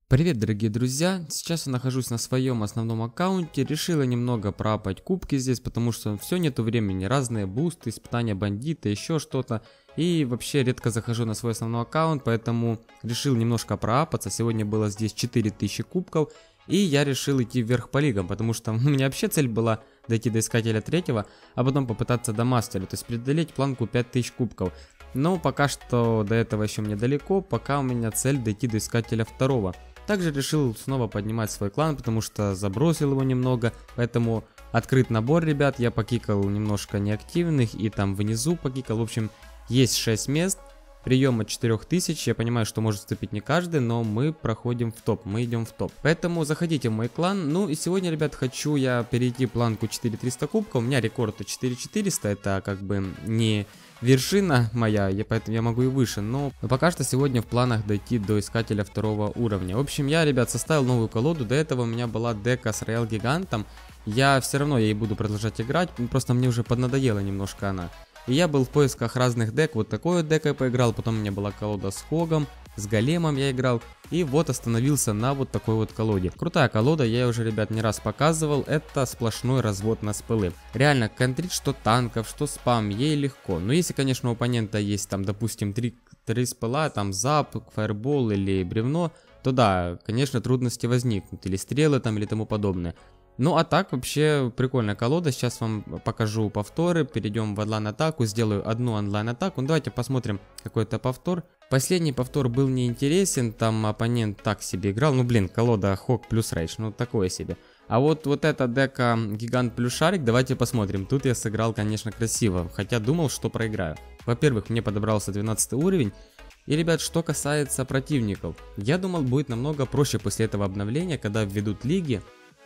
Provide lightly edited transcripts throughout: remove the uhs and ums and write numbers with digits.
Привет, дорогие друзья! Сейчас я нахожусь на своем основном аккаунте, решила немного проапать кубки здесь, потому что все нету времени, разные бусты, испытания бандита, еще что-то. И вообще редко захожу на свой основной аккаунт, поэтому решил немножко проапаться. Сегодня было здесь 4000 кубков, и я решил идти вверх по лигам, потому что у меня вообще цель была дойти до искателя 3, а потом попытаться до мастера, то есть преодолеть планку 5000 кубков. Но пока что до этого еще мне далеко, пока у меня цель дойти до искателя 2. Также решил снова поднимать свой клан, потому что забросил его немного, поэтому открыт набор, ребят, я покикал немножко неактивных и там внизу покикал, в общем, есть 6 мест, прием от 4000, я понимаю, что может вступить не каждый, но мы проходим в топ, мы идем в топ, поэтому заходите в мой клан. Ну и сегодня, ребят, хочу я перейти планку 4300 кубков, у меня рекорд 4400, это как бы не вершина моя, поэтому я могу и выше, но пока что сегодня в планах дойти до искателя 2 уровня. В общем, я, ребят, составил новую колоду, до этого у меня была дека с Роял Гигантом, я все равно ей буду продолжать играть, просто мне уже поднадоела немножко она. И я был в поисках разных дек, вот такой вот декой поиграл, потом у меня была колода с Хогом, с Големом я играл, и вот остановился на вот такой вот колоде. Крутая колода, я ее уже, ребят, не раз показывал, это сплошной развод на спылы. Реально, контрить что танков, что спам, ей легко. Но если, конечно, у оппонента есть там, допустим, 3 спыла, там зап, фаербол или бревно, то да, конечно, трудности возникнут, или стрелы там, или тому подобное. Ну а так вообще прикольная колода, сейчас вам покажу повторы, перейдем в онлайн-атаку, сделаю одну онлайн-атаку, ну, давайте посмотрим какой-то повтор. Последний повтор был неинтересен, там оппонент так себе играл, ну блин, колода Хог плюс Рейдж, ну такое себе. А вот эта дека Гигант плюс Шарик, давайте посмотрим, тут я сыграл, конечно, красиво, хотя думал, что проиграю. Во-первых, мне подобрался 12 уровень. И, ребят, что касается противников, я думал, будет намного проще после этого обновления, когда введут лиги.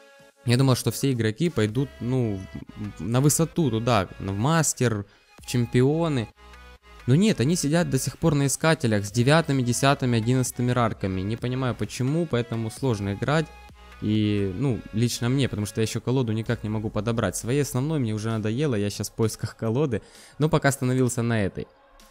Я думал, что все игроки пойдут, ну, на высоту туда, в мастер, в чемпионы. Но нет, они сидят до сих пор на искателях с 9, 10, 11 рарками. Не понимаю почему, поэтому сложно играть. И, ну, лично мне, потому что я еще колоду никак не могу подобрать. Своей основной мне уже надоело, я сейчас в поисках колоды, но пока остановился на этой.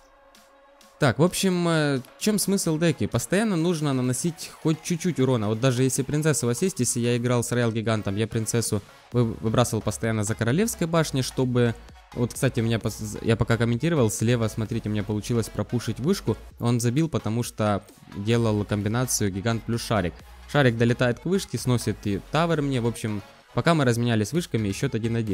Так, в общем, в чем смысл деки? Постоянно нужно наносить хоть чуть-чуть урона. Вот даже если принцесса у вас есть, если я играл с Роял Гигантом, я принцессу выбрасывал постоянно за королевской башни, чтобы... Вот, кстати, я пока комментировал, слева, смотрите, у меня получилось пропушить вышку. Он забил, потому что делал комбинацию Гигант плюс Шарик. Шарик долетает к вышке, сносит и тавер мне. В общем, пока мы разменялись вышками, и счет 1-1.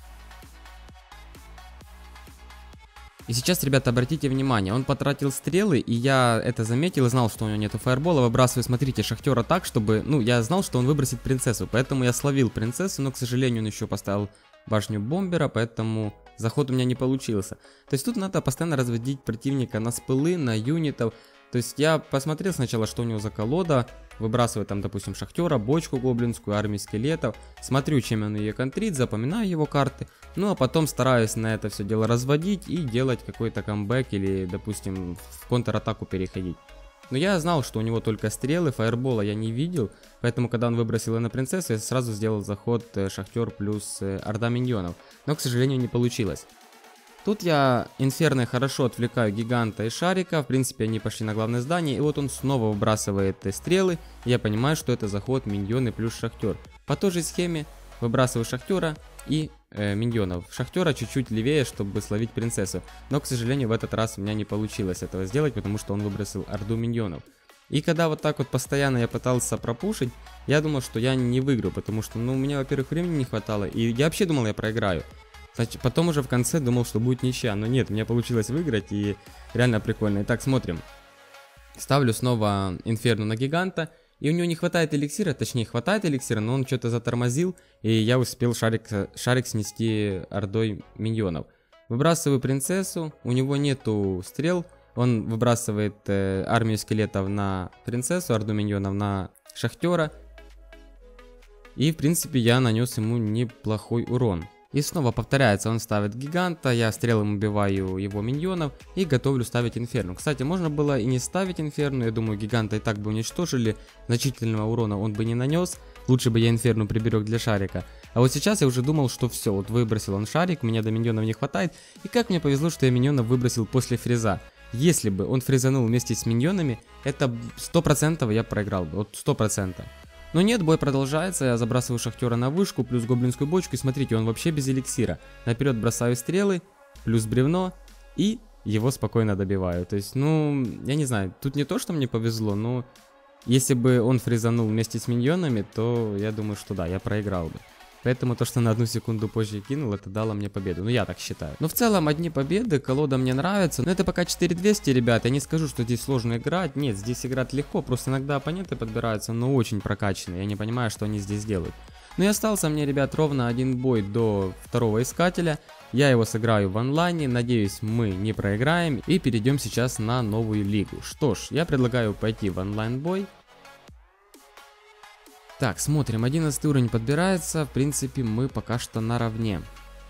И сейчас, ребята, обратите внимание, он потратил стрелы, и я это заметил и знал, что у него нету фаербола. Выбрасываю, смотрите, шахтера так, чтобы... Ну, я знал, что он выбросит принцессу, поэтому я словил принцессу, но, к сожалению, он еще поставил башню бомбера, поэтому заход у меня не получился. То есть тут надо постоянно разводить противника на спылы, на юнитов. То есть я посмотрел сначала, что у него за колода, выбрасываю там, допустим, шахтера, бочку гоблинскую, армию скелетов, смотрю, чем он ее контрит, запоминаю его карты, ну а потом стараюсь на это все дело разводить и делать какой-то камбэк или, допустим, в контратаку переходить. Но я знал, что у него только стрелы, фаербола я не видел, поэтому когда он выбросил на принцессу, я сразу сделал заход шахтер плюс орда миньонов, но, к сожалению, не получилось. Тут я инферной хорошо отвлекаю гиганта и шарика, в принципе они пошли на главное здание, и вот он снова выбрасывает стрелы, и я понимаю, что это заход миньоны плюс шахтер. По той же схеме выбрасываю шахтера и миньонов. Шахтера чуть-чуть левее, чтобы словить принцессу, но, к сожалению, в этот раз у меня не получилось этого сделать, потому что он выбросил орду миньонов. И когда вот так вот постоянно я пытался пропушить, я думал, что я не выиграю, потому что, ну, у меня, во-первых, времени не хватало, и я вообще думал, я проиграю. Потом уже в конце думал, что будет ничья, но нет, мне получилось выиграть, и реально прикольно. Итак, смотрим. Ставлю снова инферну на гиганта, и у него не хватает эликсира, точнее хватает эликсира, но он что-то затормозил, и я успел шарик снести ордой миньонов. Выбрасываю принцессу, у него нету стрел, он выбрасывает армию скелетов на принцессу, орду миньонов на шахтера, и в принципе я нанес ему неплохой урон. И снова повторяется, он ставит гиганта, я стрелом убиваю его миньонов и готовлю ставить инферну. Кстати, можно было и не ставить инферну, я думаю, гиганта и так бы уничтожили, значительного урона он бы не нанес, лучше бы я инферну приберег для шарика. А вот сейчас я уже думал, что все, вот выбросил он шарик, меня до миньонов не хватает, и как мне повезло, что я миньонов выбросил после фреза. Если бы он фризанул вместе с миньонами, это 100% я проиграл бы, вот 100%. Но нет, бой продолжается, я забрасываю шахтера на вышку, плюс гоблинскую бочку, и смотрите, он вообще без эликсира. Наперед бросаю стрелы, плюс бревно, и его спокойно добиваю. То есть, ну, я не знаю, тут не то, что мне повезло, но если бы он фризанул вместе с миньонами, то я думаю, что да, я проиграл бы. Поэтому то, что на 1 секунду позже кинул, это дало мне победу. Ну, я так считаю. Но в целом, одни победы, колода мне нравится. Но это пока 4200, ребят. Я не скажу, что здесь сложно играть. Нет, здесь играть легко. Просто иногда оппоненты подбираются, но очень прокачанные. Я не понимаю, что они здесь делают. Но и остался мне, ребят, ровно один бой до второго искателя. Я его сыграю в онлайне. Надеюсь, мы не проиграем. И перейдем сейчас на новую лигу. Что ж, я предлагаю пойти в онлайн бой. Так, смотрим, 11 уровень подбирается, в принципе, мы пока что наравне.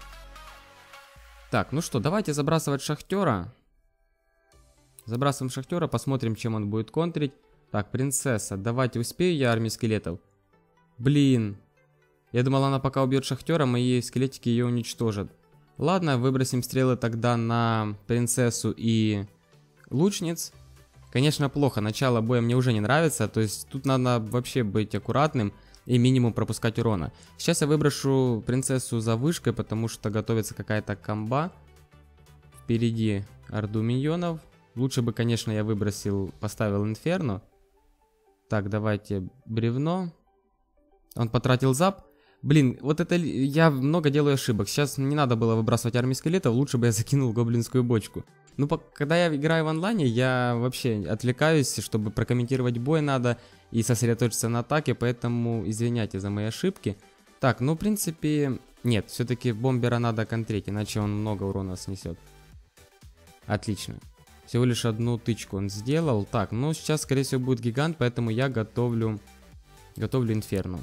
Так, ну что, давайте забрасывать шахтера. Забрасываем шахтера, посмотрим, чем он будет контрить. Так, принцесса, давайте, успею я армию скелетов? Блин, я думал, она пока убьет шахтера, мои скелетики ее уничтожат. Ладно, выбросим стрелы тогда на принцессу и лучниц. Конечно, плохо, начало боя мне уже не нравится, то есть тут надо вообще быть аккуратным и минимум пропускать урона. Сейчас я выброшу принцессу за вышкой, потому что готовится какая-то комба. Впереди орду миньонов. Лучше бы, конечно, я поставил инферно. Так, давайте бревно. Он потратил зап. Блин, вот это я много делаю ошибок. Сейчас не надо было выбрасывать армию скелетов, лучше бы я закинул гоблинскую бочку. Ну, когда я играю в онлайне, я вообще отвлекаюсь, чтобы прокомментировать бой надо и сосредоточиться на атаке, поэтому извиняйте за мои ошибки. Так, ну, в принципе, нет, все-таки бомбера надо контрить, иначе он много урона снесет. Отлично. Всего лишь одну тычку он сделал. Так, ну, сейчас, скорее всего, будет гигант, поэтому я готовлю инферно.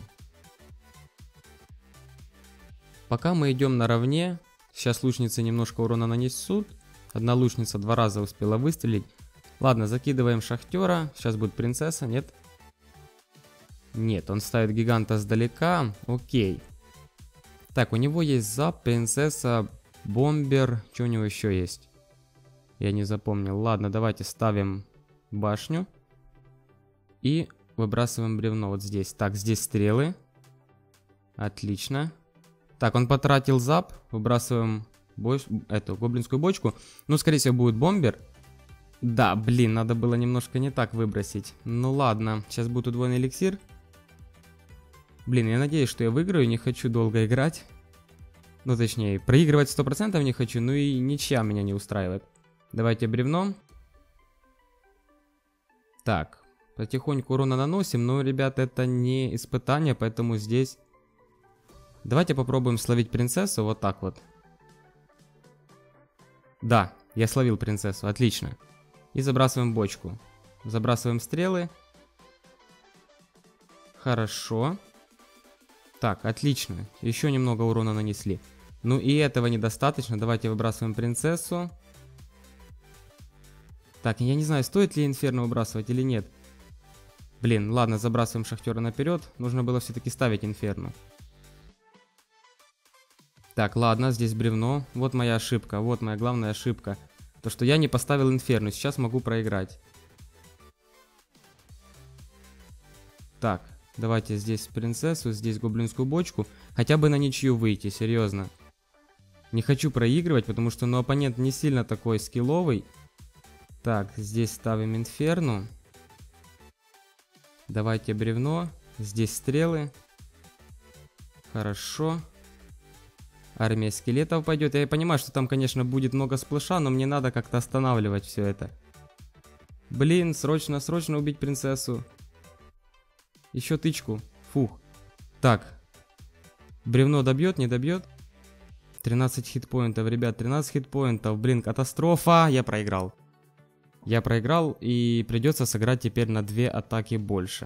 Пока мы идем наравне, сейчас лучницы немножко урона нанесут. Одна лучница 2 раза успела выстрелить. Ладно, закидываем шахтера. Сейчас будет принцесса, нет? Нет, он ставит гиганта сдалека. Окей. Так, у него есть зап, принцесса, бомбер. Что у него еще есть? Я не запомнил. Ладно, давайте ставим башню. И выбрасываем бревно вот здесь. Так, здесь стрелы. Отлично. Так, он потратил зап. Выбрасываем эту гоблинскую бочку. Ну, скорее всего, будет бомбер. Да, блин, надо было немножко не так выбросить. Ну ладно, сейчас будет удвоенный эликсир. Блин, я надеюсь, что я выиграю. Не хочу долго играть. Ну, точнее, проигрывать 100% не хочу. Ну и ничья меня не устраивает. Давайте бревно. Так, потихоньку урона наносим. Но, ребята, это не испытание, поэтому здесь... Давайте попробуем словить принцессу вот так вот. Да, я словил принцессу, отлично. И забрасываем бочку. Забрасываем стрелы. Хорошо. Так, отлично. Еще немного урона нанесли. Ну и этого недостаточно. Давайте выбрасываем принцессу. Так, я не знаю, стоит ли инферно выбрасывать или нет. Блин, ладно, забрасываем шахтера наперед. Нужно было все-таки ставить инферно. Так, ладно, здесь бревно. Вот моя ошибка, вот моя главная ошибка. То, что я не поставил инферно, сейчас могу проиграть. Так, давайте здесь принцессу, здесь гоблинскую бочку. Хотя бы на ничью выйти, серьезно. Не хочу проигрывать, потому что, ну, оппонент не сильно такой скилловый. Так, здесь ставим инферно. Давайте бревно. Здесь стрелы. Хорошо. Армия скелетов пойдет. Я понимаю, что там, конечно, будет много сплэша, но мне надо как-то останавливать все это. Блин, срочно, срочно убить принцессу. Еще тычку. Фух. Так. Бревно добьет, не добьет? 13 хитпоинтов, ребят, 13 хитпоинтов. Блин, катастрофа. Я проиграл. Я проиграл, и придется сыграть теперь на 2 атаки больше.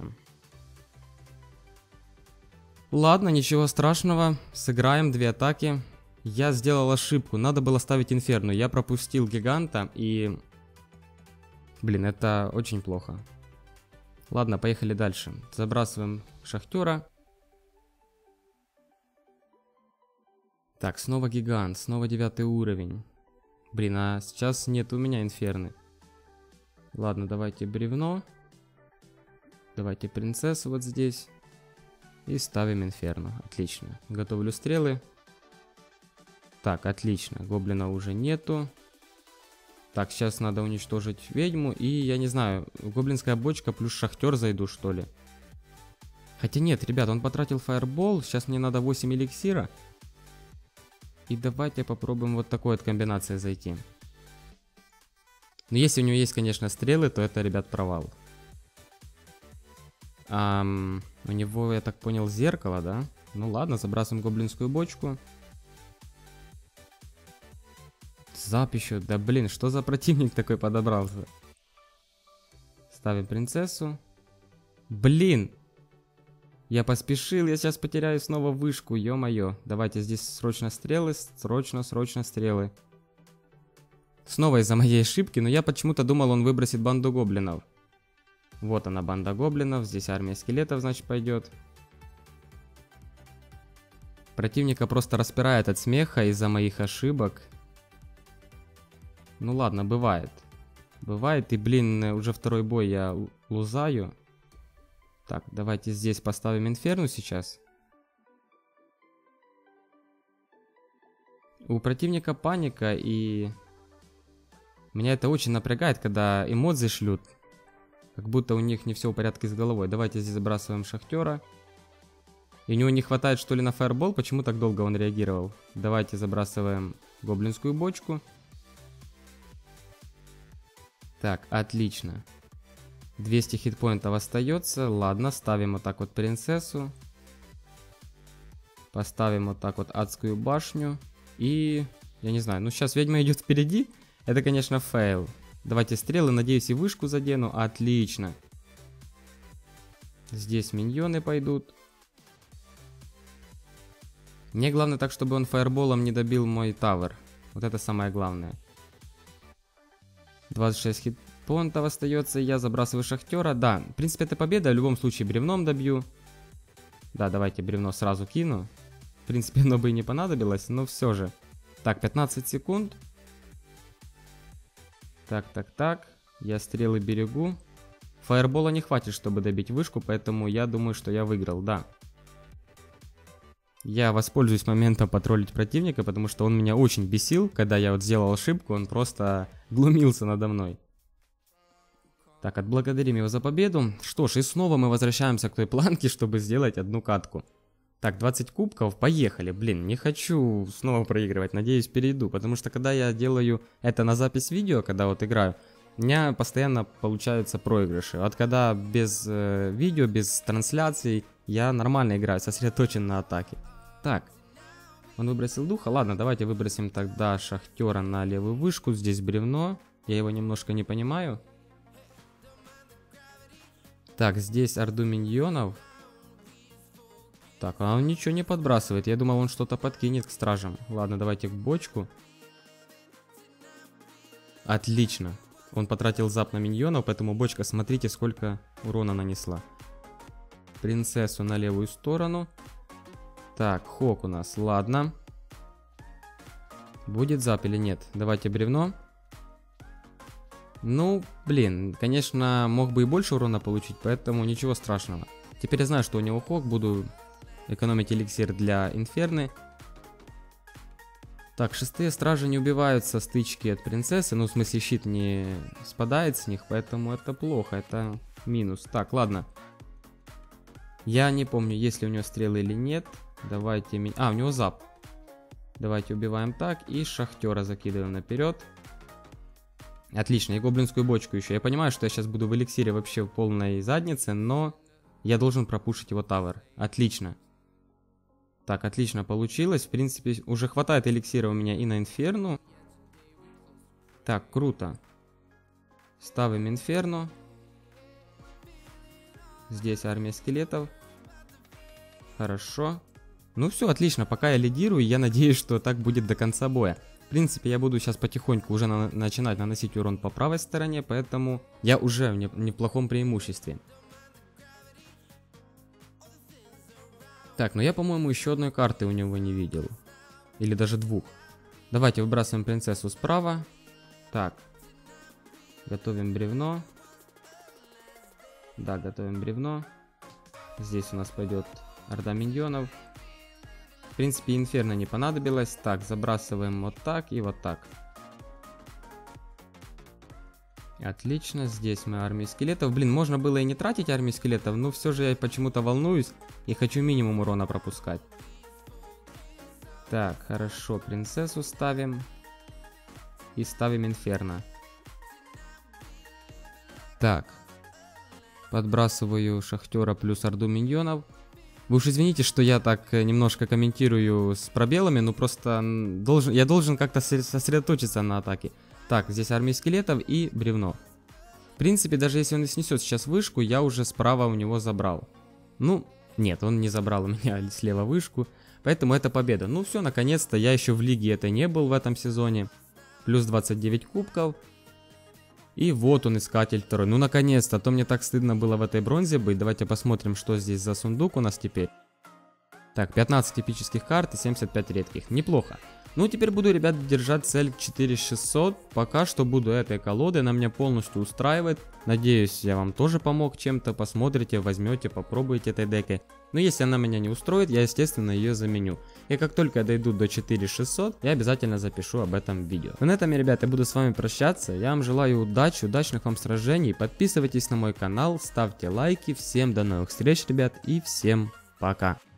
Ладно, ничего страшного. Сыграем 2 атаки. Я сделал ошибку. Надо было ставить инферно. Я пропустил гиганта и... Блин, это очень плохо. Ладно, поехали дальше. Забрасываем шахтера. Так, снова гигант. Снова 9 уровень. Блин, а сейчас нет у меня инферны. Ладно, давайте бревно. Давайте принцессу вот здесь. И ставим инферно. Отлично. Готовлю стрелы. Так, отлично. Гоблина уже нету. Так, сейчас надо уничтожить ведьму. И я не знаю, гоблинская бочка плюс шахтер зайду, что ли. Хотя нет, ребят, он потратил фаербол. Сейчас мне надо 8 эликсира. И давайте попробуем вот такой вот комбинацией зайти. Но если у него есть, конечно, стрелы, то это, ребят, провал. У него, я так понял, зеркало, да? Ну ладно, забрасываем гоблинскую бочку. Зап еще. Да блин, что за противник такой подобрался? Ставим принцессу. Блин! Я поспешил, я сейчас потеряю снова вышку, ё-моё. Давайте здесь срочно стрелы, срочно стрелы. Снова из-за моей ошибки, но я почему-то думал, он выбросит банду гоблинов. Вот она, банда гоблинов, здесь армия скелетов, значит, пойдет. Противника просто распирает от смеха из-за моих ошибок. Ну ладно, бывает. Бывает, и, блин, уже второй бой я лузаю. Так, давайте здесь поставим инферну сейчас. У противника паника, и меня это очень напрягает, когда эмодзи шлют. Как будто у них не все в порядке с головой. Давайте здесь забрасываем шахтера. И у него не хватает, что ли, на фаербол? Почему так долго он реагировал? Давайте забрасываем гоблинскую бочку. Так, отлично. 200 хитпоинтов остается. Ладно, ставим вот так вот принцессу. Поставим вот так вот адскую башню. И, я не знаю, ну сейчас ведьма идет впереди. Это, конечно, фейл. Давайте стрелы, надеюсь, и вышку задену. Отлично. Здесь миньоны пойдут. Мне главное так, чтобы он фаерболом не добил мой тавер. Вот это самое главное. 26 хитпоинтов остается, я забрасываю шахтера. Да, в принципе, это победа, в любом случае бревном добью. Да, давайте бревно сразу кину. В принципе, оно бы и не понадобилось, но все же. Так, 15 секунд. Так. Я стрелы берегу. Фаербола не хватит, чтобы добить вышку, поэтому я думаю, что я выиграл, да. Я воспользуюсь моментом потроллить противника, потому что он меня очень бесил, когда я вот сделал ошибку, он просто глумился надо мной. Так, отблагодарим его за победу. Что ж, и снова мы возвращаемся к той планке, чтобы сделать одну катку. Так, 20 кубков, поехали. Блин, не хочу снова проигрывать, надеюсь, перейду. Потому что когда я делаю это на запись видео, когда вот играю, у меня постоянно получаются проигрыши. Вот когда без видео, без трансляций, я нормально играю, сосредоточен на атаке. Так, он выбросил духа. Ладно, давайте выбросим тогда шахтера на левую вышку. Здесь бревно, я его немножко не понимаю. Так, здесь орду миньонов. Так, а он ничего не подбрасывает. Я думал, он что-то подкинет к стражам. Ладно, давайте в бочку. Отлично. Он потратил зап на миньонов, поэтому бочка, смотрите, сколько урона нанесла. Принцессу на левую сторону. Так, хок у нас. Ладно. Будет зап или нет? Давайте бревно. Ну, блин, конечно, мог бы и больше урона получить, поэтому ничего страшного. Теперь я знаю, что у него хок, буду экономить эликсир для инферны. Так, шестые стражи не убивают со стычки от принцессы, ну, в смысле, щит не спадает с них, поэтому это плохо, это минус. Так, ладно. Я не помню, есть ли у него стрелы или нет. Давайте... А, у него зап. Давайте убиваем так и шахтера закидываем наперед. Отлично, и гоблинскую бочку еще. Я понимаю, что я сейчас буду в эликсире вообще в полной заднице, но я должен пропушить его тавер. Отлично. Так, отлично получилось. В принципе, уже хватает эликсира у меня и на инферну. Так, круто. Ставим инферну. Здесь армия скелетов. Хорошо. Ну все, отлично. Пока я лидирую, я надеюсь, что так будет до конца боя. В принципе, я буду сейчас потихоньку уже начинать наносить урон по правой стороне, поэтому я уже в неплохом преимуществе. Так, но я, по-моему, еще одной карты у него не видел. Или даже двух. Давайте выбрасываем принцессу справа. Так. Готовим бревно. Да, готовим бревно. Здесь у нас пойдет орда миньонов. В принципе, инферно не понадобилось. Так, забрасываем вот так и вот так. Отлично, здесь мы армию скелетов. Блин, можно было и не тратить армию скелетов, но все же я почему-то волнуюсь и хочу минимум урона пропускать. Так, хорошо, принцессу ставим. И ставим инферно. Так. Подбрасываю шахтера плюс орду миньонов. Вы уж извините, что я так немножко комментирую с пробелами, но просто я должен как-то сосредоточиться на атаке. Так, здесь армия скелетов и бревно. В принципе, даже если он и снесет сейчас вышку, я уже справа у него забрал. Ну, нет, он не забрал у меня слева вышку, поэтому это победа. Ну все, наконец-то, я еще в лиге это не был в этом сезоне. Плюс 29 кубков. И вот он, искатель второй. Ну, наконец-то, а то мне так стыдно было в этой бронзе быть. Давайте посмотрим, что здесь за сундук у нас теперь. Так, 15 эпических карт и 75 редких. Неплохо. Ну, теперь буду, ребят, держать цель 4600. Пока что буду этой колодой, она меня полностью устраивает. Надеюсь, я вам тоже помог чем-то. Посмотрите, возьмете, попробуйте этой декой. Но если она меня не устроит, я, естественно, ее заменю. И как только я дойду до 4600, я обязательно запишу об этом видео. Но на этом, ребят, я буду с вами прощаться. Я вам желаю удачи, удачных вам сражений. Подписывайтесь на мой канал, ставьте лайки. Всем до новых встреч, ребят, и всем пока.